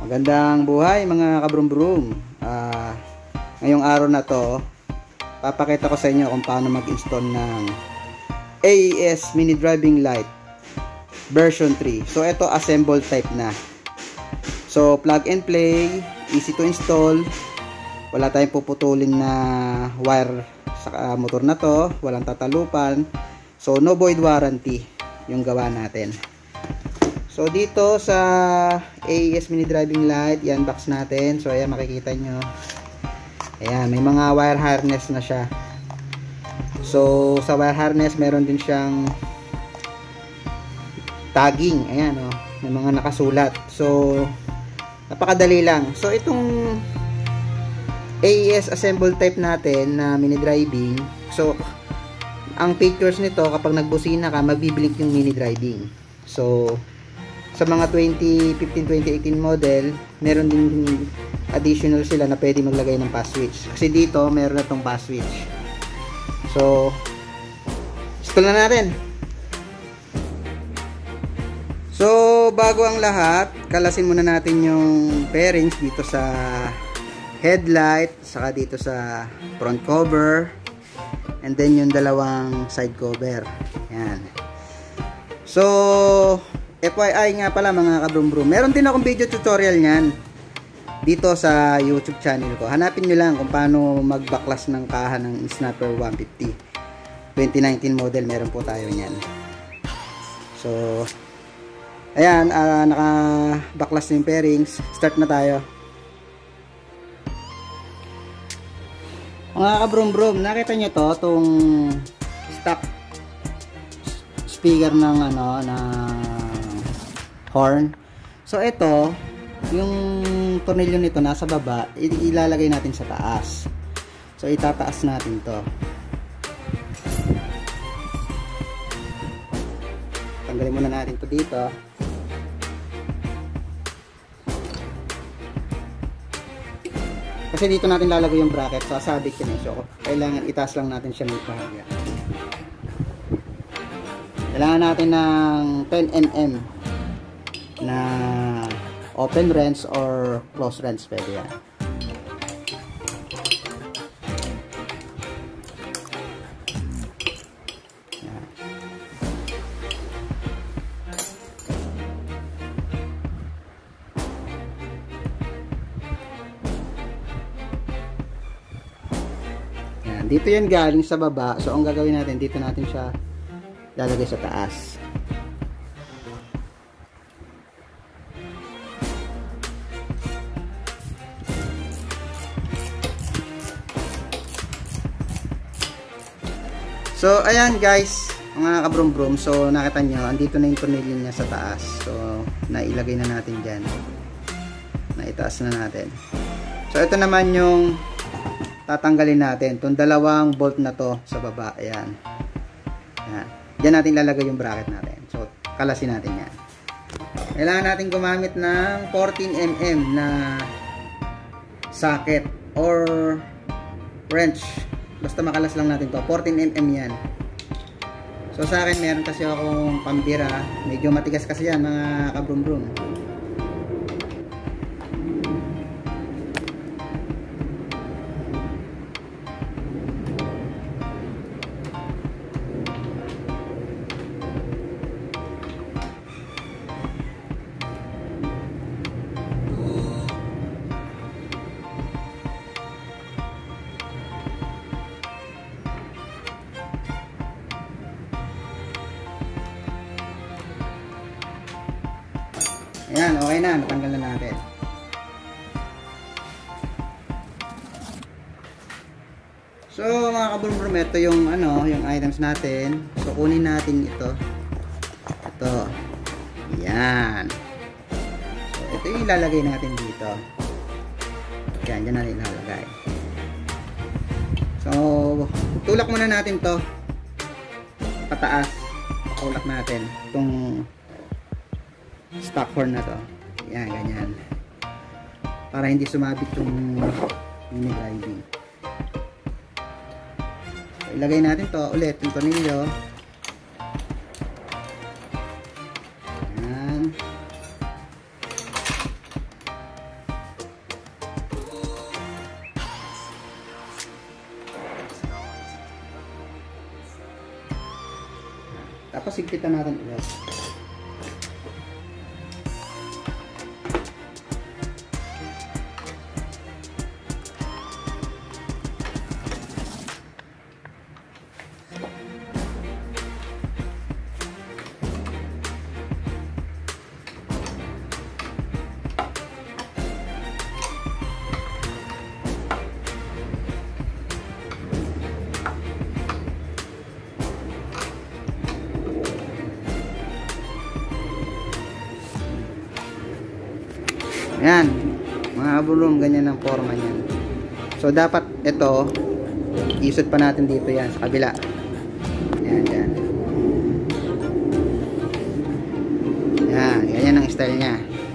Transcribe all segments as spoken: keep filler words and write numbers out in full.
Magandang buhay mga kabrum-brum. uh, Ngayong araw na to, papakita ko sa inyo kung paano mag-install ng A E S Mini Driving Light version three. So ito assemble type na. So plug and play, easy to install. Wala tayong puputulin na wire sa uh, motor na to, walang tatalupan. So no void warranty yung gawa natin. So dito sa A E S Mini Driving Light, yan box natin. So ayan, makikita nyo. Ayan, may mga wire harness na siya. So sa wire harness, meron din siyang tagging. Ayan o, oh, may mga nakasulat. So napakadali lang. So itong A E S assemble type natin na mini driving. So ang features nito, kapag nagbusina ka, magbiblink yung mini driving. So sa mga twenty fifteen, twenty eighteen model, meron din additional sila na pwede maglagay ng pass switch. Kasi dito, meron na tong pass switch. So, install na natin. So, bago ang lahat, kalasin muna natin yung pairings dito sa headlight, saka dito sa front cover, and then yung dalawang side cover. Yan. So, F Y I nga pala mga kabrum-brum, meron din akong video tutorial niyan dito sa YouTube channel ko. Hanapin nyo lang kung paano magbaklas ng kaha ng Snapper one fifty twenty nineteen model. Meron po tayo niyan. So ayan, uh, naka-baklas yung pairings. Start na tayo. Mga kabrum-brum, nakita nyo to, itong stock speaker ng ano, na horn. So ito, yung tornilyo nito nasa baba, ilalagay natin sa taas. So itataas natin to. Tanggalin muna natin to dito. Kasi dito natin lalagay yung bracket, sasabit yun eh. So kailangan itaas lang natin siya ng bahagya. Kailangan natin ng ten millimeters na open wrench or close wrench, pwede yan. Yan. Yan. Dito yan galing sa baba. So ang gagawin natin, dito natin siya lalagay sa taas. So ayan guys, mga kabrum-brum, so nakita nyo, andito na yung tornilyo niya sa taas. So nailagay na natin dyan, naitaas na natin. So ito naman yung tatanggalin natin, itong dalawang bolt na to sa baba. Ayan, ayan. Diyan natin lalagay yung bracket natin. So kalasin natin yan. Kailangan natin gumamit ng fourteen millimeters na socket or wrench. Basta makalas lang natin to. fourteen millimeters yan. So sa akin, meron kasi akong pambira. Medyo matigas kasi yan mga kabrum-brum. Ayan, okay na, natanggal na natin. So mga kabrum-brum, ito yung ano, yung items natin. So kunin natin ito. Ito. Ayan. So ito yung ilalagay natin dito. Ayan, dyan natin ilalagay. So tulak muna natin to pataas. Tulak natin itong stock horn na to. Yan, ganyan. Para hindi sumabit yung mini driving. So, ilagay natin to ulit, yung tornilyo. Yan. Tapos higpitan natin ulit. Ayan, mga kabroom, ganyan ang forma niyan. So, dapat ito, isot pa natin dito yan, sa kabila. Ayan, ayan. Ayan, ganyan ang style niya.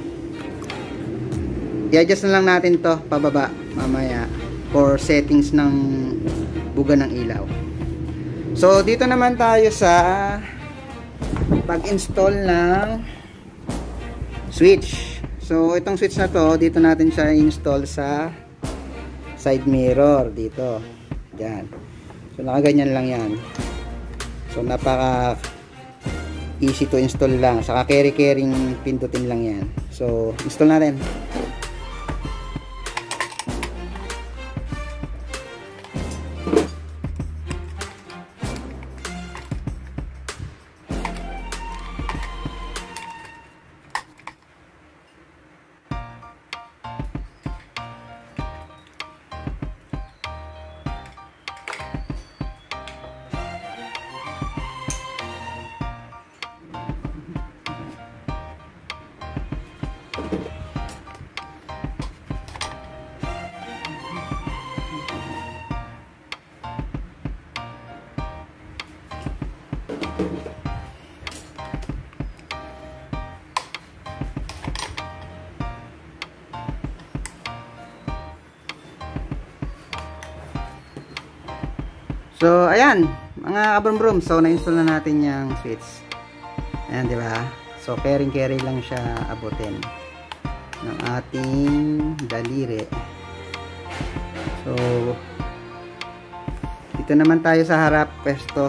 I-adjust na lang natin to pababa, mamaya, for settings ng buga ng ilaw. So, dito naman tayo sa pag-install ng switch. So, itong switch na to, dito natin siya install sa side mirror, dito. Diyan. So, nakaganyan lang yan. So, napaka easy to install lang. Saka carry-carrying pindutin lang yan. So, install natin. So, ayan, mga kabroom-broom. So, na-install na natin yung switch. Ayan, di ba? So, carry-carry lang siya abutin ng ating daliri. So, dito naman tayo sa harap, pwesto.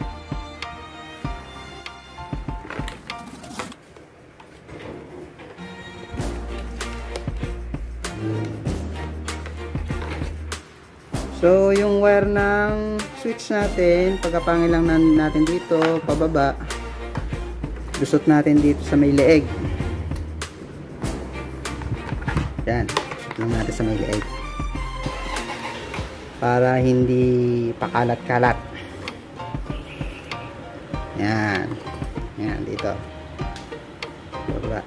So, yung wire ng switch natin, pagkapangil lang natin dito, pababa, lusot natin dito sa may leeg. Yan, lusot lang natin sa may leeg. Para hindi pakalat-kalat. Yan. Yan, dito. Pababa.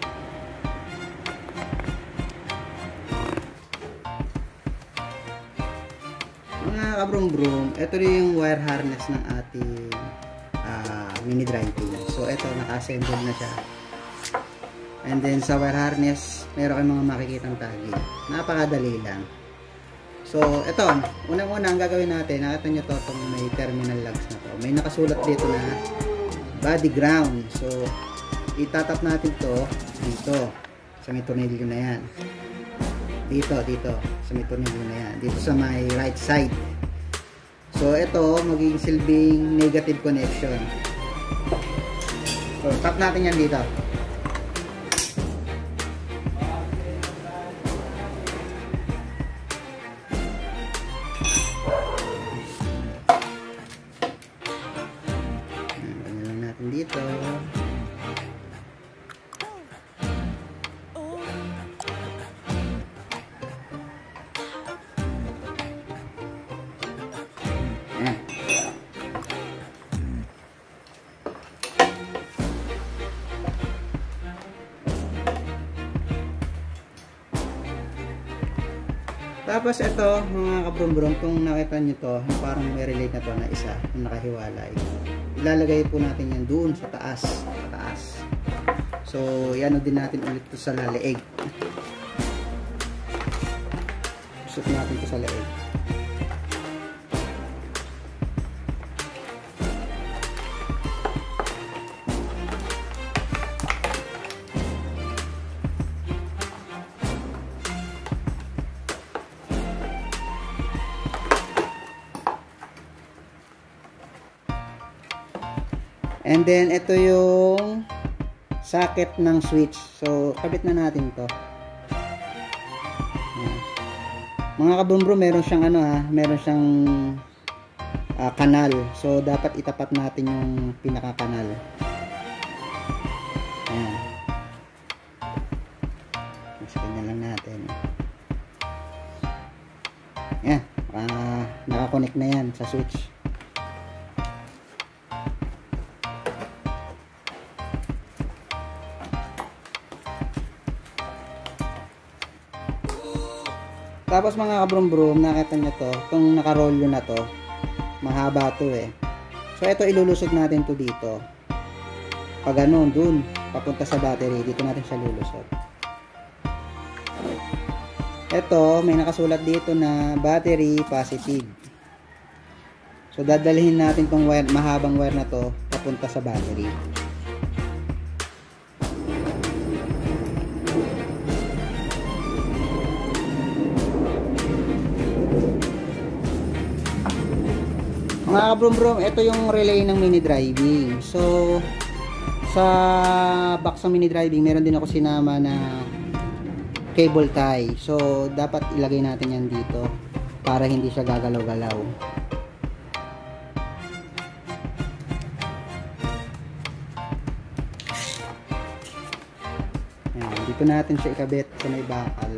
Mga kabroom-broom, ito rin yung wire harness ng ating uh, mini driving. So, ito, naka-assemble na siya. And then, sa wire harness, meron kayong mga makikitang tagi. Napakadali lang. So, ito, unang-una, ang gagawin natin, nakita nyo to, itong may terminal lugs na to. May nakasulat dito na body ground. So, itatap natin to dito, sa may tornilyo na yan. Dito, dito, sa may tornilyo na yan. Dito sa may right side. So, ito, magiging silbing negative connection. So, tap natin yan dito. Ganyan lang natin dito. Tapos ito, mga kabroom-broom, kung nakita nyo to, parang may relate na to na isa, yung nakahiwalay. Ilalagay po natin yan doon sa taas. Sa taas. So, yan din natin ulit to sa leeg. Pusot natin to sa leeg. And then, ito yung socket ng switch. So, kabit na natin to. Ayan. Mga kabrumbrum, meron siyang ano ha, meron siyang uh, kanal. So, dapat itapat natin yung pinaka-kanal. Ayan. Mas ganyan lang natin. Ayan. Uh, nakakonect na yan sa switch. Tapos mga kabrum-brum, nakita nyo to, itong nakarolyo na to, mahaba to eh. So ito ilulusot natin to dito. Pag ganun, dun, papunta sa battery, dito natin siya lulusot. Ito, may nakasulat dito na battery positive. So dadalhin natin tong wire, mahabang wire na to, papunta sa battery. Mga kabrum-brum, ito yung relay ng mini driving. So, sa box ng mini driving, meron din ako sinama na cable tie. So, dapat ilagay natin yan dito para hindi siya gagalaw-galaw. Ayan, dito natin siya ikabit sa may bakal.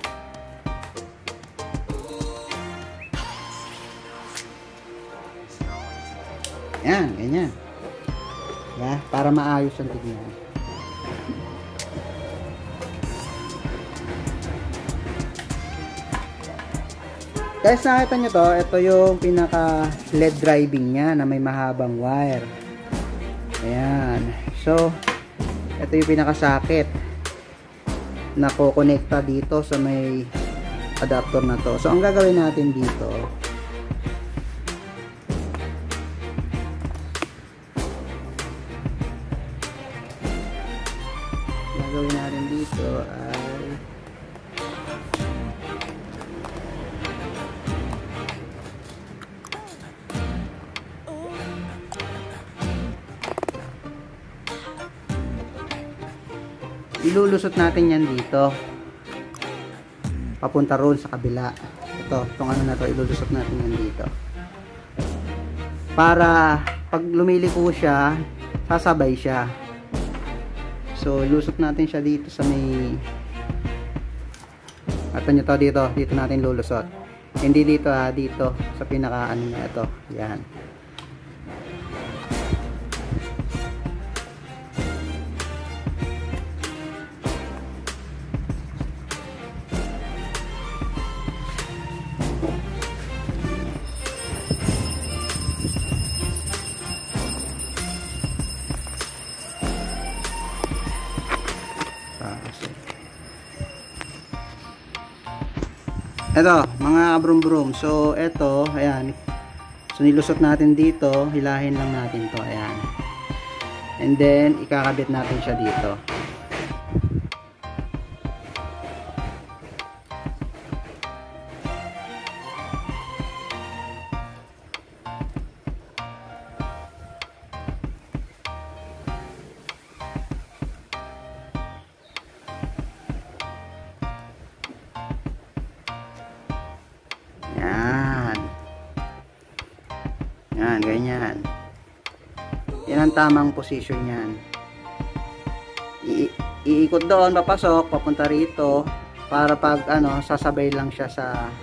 Yan, ganyan. Diba? Para maayos ang tignan. Guys, nakita nyo to, ito yung pinaka L E D driving nya na may mahabang wire. Ayan. So, ito yung pinaka socket na kukonekta dito sa may adapter na to. So, ang gagawin natin dito, gawin natin dito ay ilulusot natin yan dito papunta roon sa kabila. Ito, itong ano na to, ilulusot natin yan dito para pag lumiliko siya, sasabay siya. So, lusot natin siya dito sa may ato nyo to dito. Dito natin lulusot. Hindi dito ha, dito. Sa pinaka ano niya ito. Yan. Ito, mga kabrum-brum. So, ito, ayan. So, nilusot natin dito. Hilahin lang natin to. Ayan. And then, ikakabit natin siya dito. Yan. Yan, ganyan. Yan ang tamang position yan. I iikot doon, papasok, papunta rito, para pag ano, sasabay lang siya sa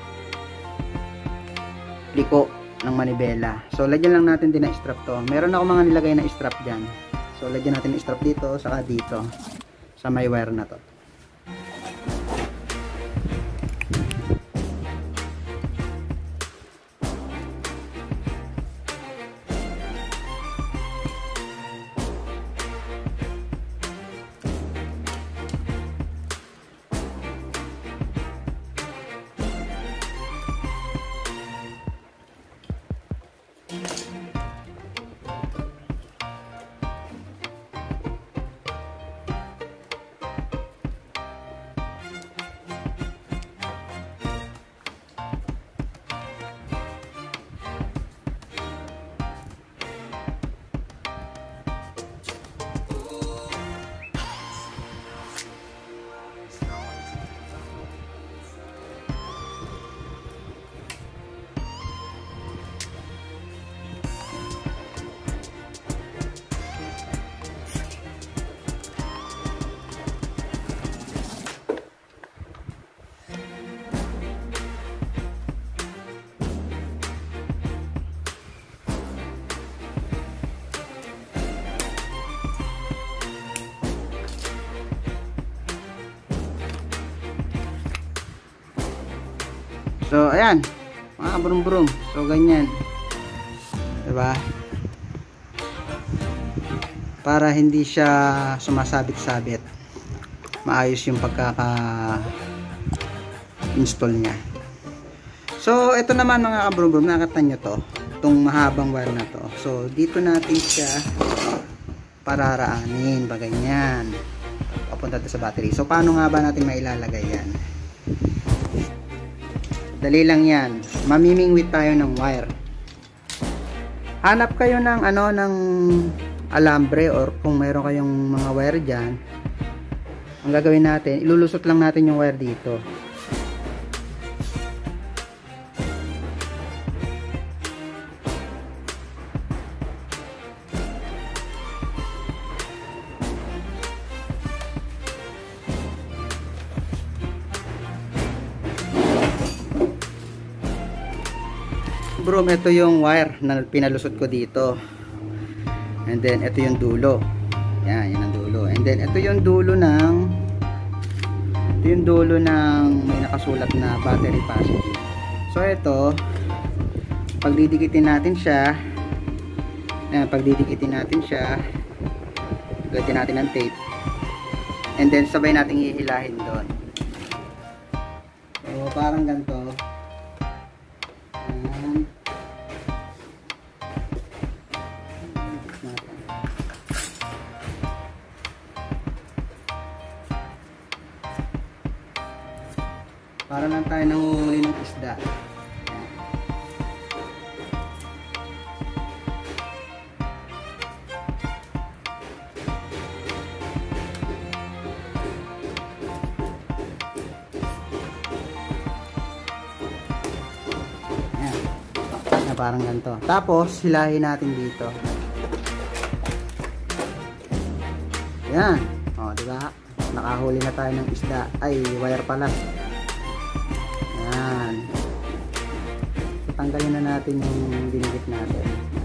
liko ng manibela. So, lagyan lang natin din na strap to. Meron ako mga nilagay na strap dyan. So, lagyan natin na strap dito, saka dito, sa may wire na to. So ayan, mga kabrum-brum. So ganyan, diba? Para hindi siya sumasabit-sabit, maayos yung pagkaka install niya. So ito naman mga kabrum-brum, nakita nyo to, itong mahabang wire na to. So dito natin siya pararaanin, ba ganyan, papunta to sa battery. So paano nga ba natin mailalagay yan? Dali lang yan, mamimingwit tayo ng wire. Hanap kayo ng ano, ng alambre, or kung mayroon kayong mga wire dyan. Ang gagawin natin, ilulusot lang natin yung wire dito. Bro, ito yung wire na pinalusot ko dito. And then ito yung dulo. Yan, yan ang dulo. And then ito yung dulo ng ito yung dulo ng may nakasulat na battery positive. So ito, pagdidikitin natin siya. Yan, pagdidikitin natin siya. Gamitin natin ng tape. And then sabay nating hihilahin doon. So parang ganito. Yan. Para lang tayo nanguhuli ng isda. Ayan. Na parang ganito. Tapos hilahin natin dito. Yan. O, diba? Nakahuli na tayo ng isda. Ay, wire pala. Yan. Tanggalin na natin yung dinigit natin.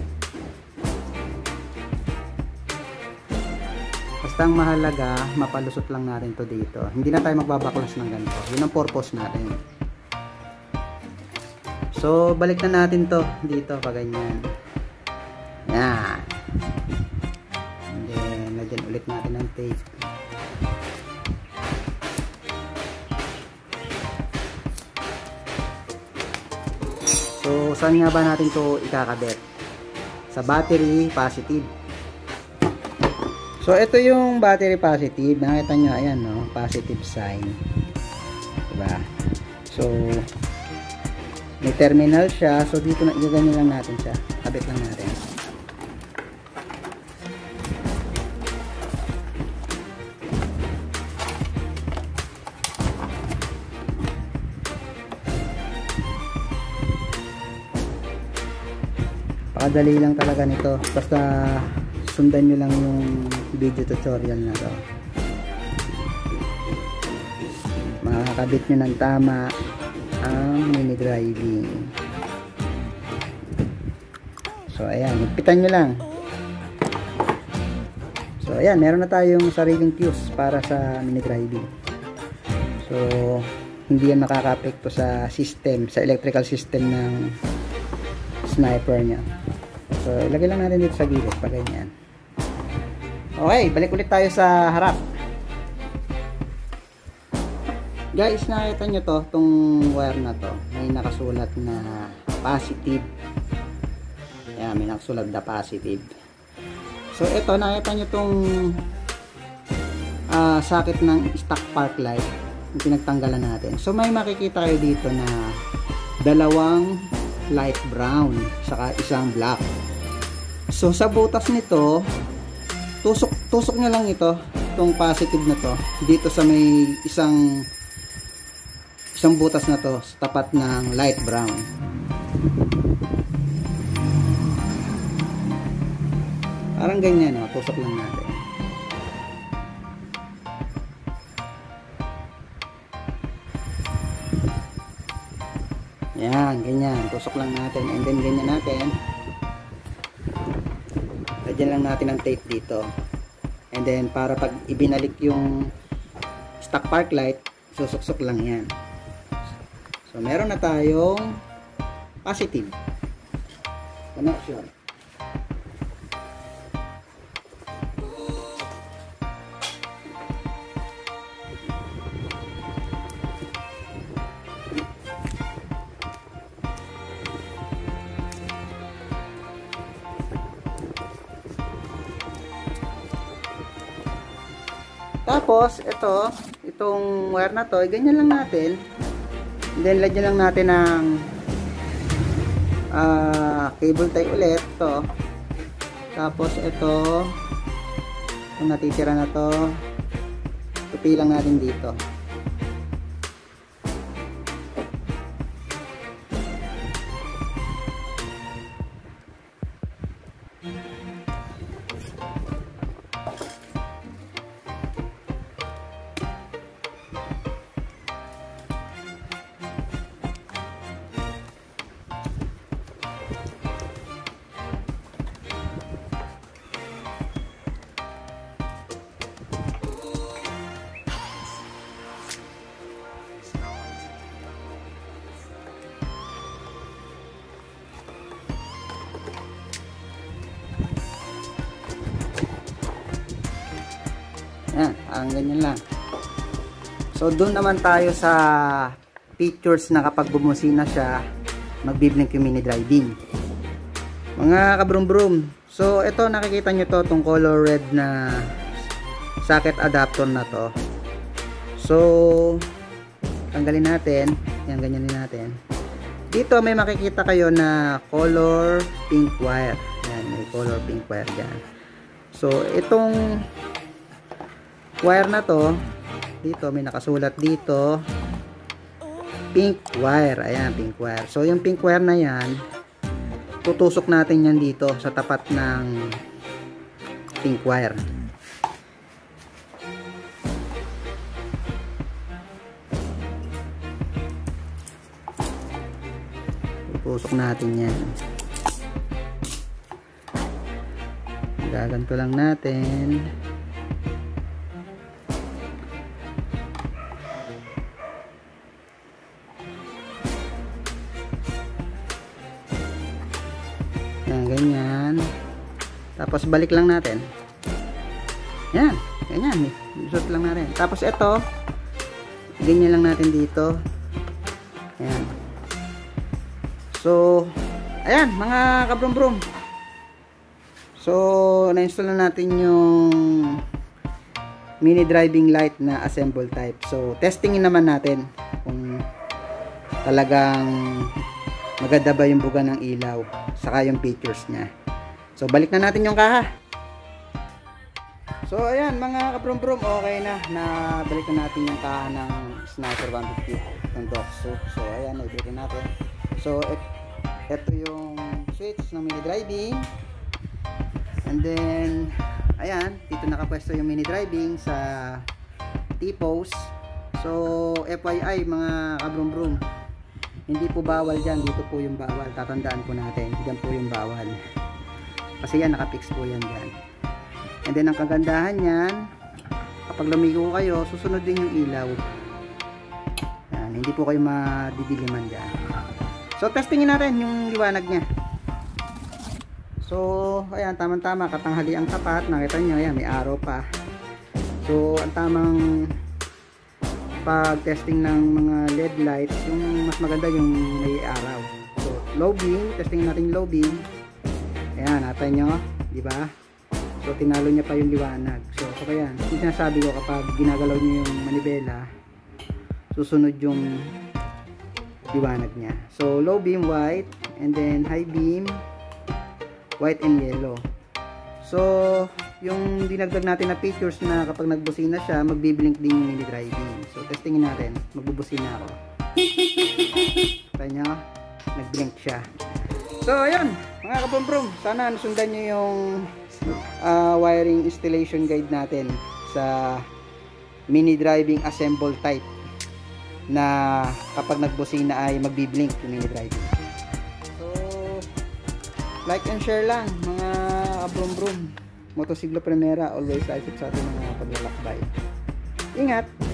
Basta ang mahalaga, mapalusot lang natin to dito. Hindi na tayo magbabaklas ng ganito. Yun ang purpose natin. So, balik na natin to dito pa ganyan. Yan. And then, lagyan ulit natin ng tape. So, saan nga ba natin to ikakabit? Sa battery positive. So, ito yung battery positive. Nakita nyo, ayan, no? Positive sign. Diba? So, may terminal siya. So, dito na, igaganyan lang natin siya. Kabit lang natin. Pakadali lang talaga nito. Basta sundan nyo lang yung video tutorial na to. Makakabit nyo ng tama ang mini driving. So ayan, magpitan nyo lang. So ayan, meron na tayong sariling fuse para sa mini driving. So hindi yan makaka-apekto sa system, sa electrical system ng sniper nya. So, ilagay lang natin dito sa gilid, pa ganyan. Okay, balik ulit tayo sa harap. Guys, nakita nyo to, itong wire na to. May nakasulat na positive. Ayan, may nakasulat na positive. So, ito, nakita nyo itong uh, socket ng stock park light. Yung pinagtanggalan natin. So, may makikita kayo dito na dalawang light brown, saka isang black. So sa butas nito, tusok tusok nyo lang ito, itong positive na to dito sa may isang isang butas na to sa tapat ng light brown. Parang ganyan, no? Tusok lang natin. Yan, ganyan, tusok lang natin, and then ganyan natin. Lagyan lang natin ang tape dito. And then para pag ibinalik yung stock park light, susuksok lang yan. So, meron na tayong positive connection. Tapos, ito, itong wire na to, ganyan lang natin. And then, lagyan lang natin ng uh, cable tie ulit. To. Tapos, ito, itong natitira na to, tupi lang natin dito. Yan, ang ganyan lang. So, doon naman tayo sa features na kapag bumusina siya, magbiblink yung mini driving. Mga kabrum-brum. So, ito nakikita nyo to, itong color red na socket adapter na to. So, tanggalin natin. Yan, ganyan din natin. Dito may makikita kayo na color pink wire. Yan, may color pink wire dyan. So, itong wire na to, dito may nakasulat dito pink wire. Ayan, pink wire. So yung pink wire na yan, tutusok natin yan dito sa tapat ng pink wire. Tutusok natin yan. Gaganto lang natin. Yan, ganyan. Tapos balik lang natin. Yan, ganyan. Isot lang natin. Tapos ito, ganyan lang natin dito. Ayan. So, ayan, mga kabrum-brum. So, na-install na natin yung mini driving light na assemble type. So, testingin naman natin kung talagang maganda ba yung buga ng ilaw saka yung features niya. So, balik na natin yung kaha. So, ayan mga kabrum-brum, okay na. Nabalik na natin yung kaha ng Sniper one fifty ng Doxo. So, ayan, nabalikin natin. So, et ito yung switch ng mini driving. And then, ayan, dito nakapwesto yung mini driving sa T-post. So, F Y I mga kabrum-brum, hindi po bawal dyan. Dito po yung bawal. Tatandaan po natin. Dyan po yung bawal. Kasi yan, nakapix po yan dyan. And then, ang kagandahan yan, kapag lumigo kayo, susunod din yung ilaw. Yan, hindi po kayo madidiliman dyan. So, testingin natin yung liwanag niya. So, ayan, tamang-tama. Katanghali ang tapat. Nakita nyo, ayan, may araw pa. So, ang tamang pag-testing ng mga L E D lights, yung mas maganda yung may araw. So, low beam, testing natin low beam. Ayan, natin nyo, di ba? So, tinalo niya pa yung liwanag. So, so ayan, yung sinasabi ko, kapag ginagalaw nyo yung manibela, susunod yung liwanag niya. So, low beam white, and then high beam white and yellow. So, yung dinagdag natin na features na kapag nagbusina siya, magbiblink din yung mini driving. So, testingin natin. Magbubusina ako. Kaya nyo, nagblink siya. So, ayun, mga kabrum-brum, sana nasundan nyo yung uh, wiring installation guide natin sa mini driving assemble type na kapag nagbusina ay magbiblink yung mini driving. So, like and share lang, mga kabrum-brum. Motosiglo Primera, always live sa ating mga paglalakbay. Ingat!